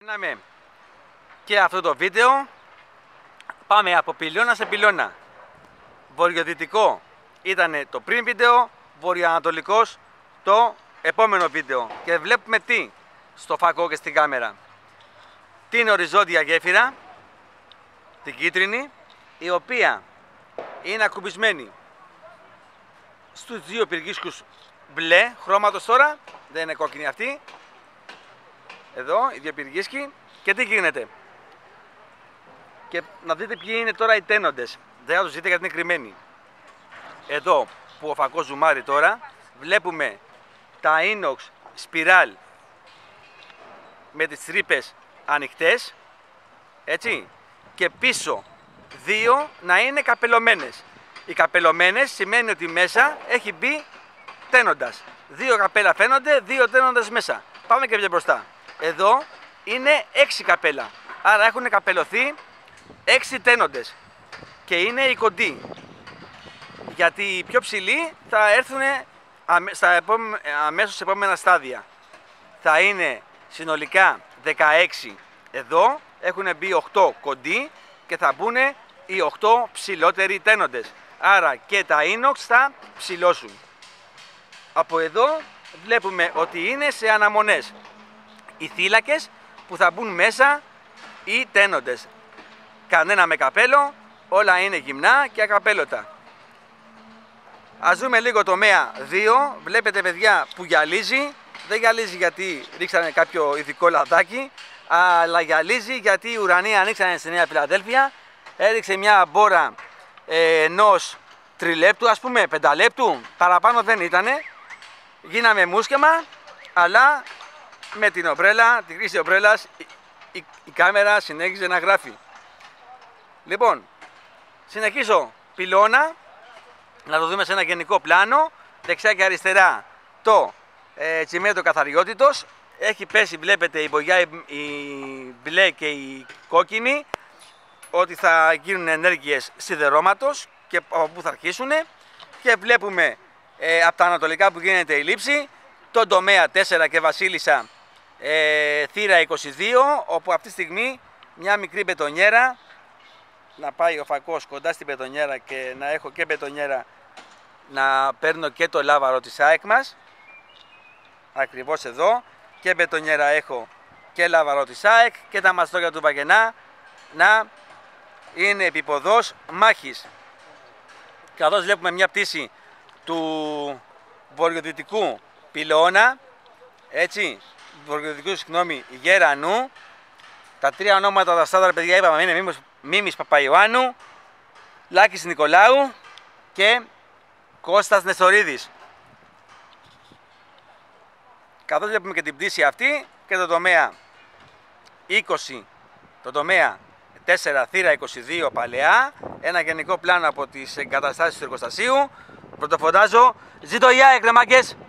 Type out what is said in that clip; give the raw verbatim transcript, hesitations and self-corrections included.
Ξεκινάμε και αυτό το βίντεο. Πάμε από πυλώνα σε πυλώνα. Βορειοδυτικό ήταν το πριν βίντεο, βορειοανατολικός το επόμενο βίντεο. Και βλέπουμε τι στο φακό και στην κάμερα. Την οριζόντια γέφυρα, την κίτρινη, η οποία είναι ακουμπισμένη στους δύο πυργίσκους μπλε χρώματος τώρα, δεν είναι κόκκινη αυτή. Εδώ οι δύο πυργίσκοι. Και τι γίνεται. Και να δείτε ποιοι είναι τώρα οι τένοντες. Δεν θα τους δείτε γιατί είναι κρυμμένοι. Εδώ που ο φακός ζουμάρει τώρα, βλέπουμε τα inox σπιράλ με τις τρύπες ανοιχτές, έτσι, και πίσω δύο να είναι καπελωμένες. Οι καπελωμένες σημαίνει ότι μέσα έχει μπει τένοντας. Δύο καπέλα φαίνονται, δύο τένοντες μέσα. Πάμε και πιο μπροστά. Εδώ είναι έξι καπέλα. Άρα έχουν καπελωθεί έξι τένοντες. Και είναι οι κοντοί. Γιατί οι πιο ψηλοί θα έρθουν στα επόμε... αμέσως σε επόμενα στάδια. Θα είναι συνολικά δεκαέξι εδώ. Έχουν μπει οκτώ κοντοί και θα μπουν οι οκτώ ψηλότεροι τένοντες. Άρα και τα inox θα ψηλώσουν. Από εδώ βλέπουμε ότι είναι σε αναμονές οι θύλακες που θα μπουν μέσα οι τένοντες. Κανένα με καπέλο, όλα είναι γυμνά και ακαπέλωτα. Ας δούμε λίγο τομέα δύο. Βλέπετε, παιδιά, που γυαλίζει. Δεν γυαλίζει γιατί ρίξανε κάποιο ειδικό λαδάκι, αλλά γυαλίζει γιατί οι ουρανοί ανοίξανε στη Νέα Φιλαδέλφια. Έριξε μια μπόρα ε, ενός τριλέπτου, ας πούμε πενταλέπτου, παραπάνω δεν ήτανε. Γίναμε μουσκεμα, αλλά με την ομπρέλα, την χρήση ομπρέλας, η, η, η κάμερα συνέχιζε να γράφει. Λοιπόν, συνεχίζω πυλώνα, να το δούμε σε ένα γενικό πλάνο. Δεξιά και αριστερά το ε, τσιμέντο καθαριότητος. Έχει πέσει, βλέπετε, η μπογιά, η, η μπλε και η κόκκινη, ότι θα γίνουν ενέργειες σιδερώματος και από πού θα αρχίσουν. Και βλέπουμε ε, από τα ανατολικά που γίνεται η λήψη, τον τομέα τέσσερα και Βασίλισσα, ε, θύρα είκοσι δύο, όπου αυτή τη στιγμή μια μικρή μπετονιέρα, να πάει ο φακός κοντά στην μπετονιέρα και να έχω και μπετονιέρα να παίρνω και το λάβαρο της ΑΕΚ μας, ακριβώς εδώ, και μπετονιέρα έχω και λάβαρο της ΑΕΚ και τα μαστόγια του Βαγενά να είναι επιποδός μάχης. Καθώς βλέπουμε μια πτήση του βορειοδυτικού πυλώνα, έτσι, βορειοδυτικού, συγγνώμη, Γερανού. Τα τρία ονόματα τα στάνταρ, παιδιά, είπαμε, είναι Μίμης, Μίμης Παπαϊωάννου, Λάκης Νικολάου και Κώστας Νεστορίδης. Καθώς βλέπουμε και την πτήση αυτή και το τομέα είκοσι, το τομέα τέσσερα θύρα είκοσι δύο παλαιά, ένα γενικό πλάνο από τις εγκαταστάσεις του εργοστασίου. Πρωτοφωνάζω, ζήτω η ΑΕΚ, ρε μάγκες!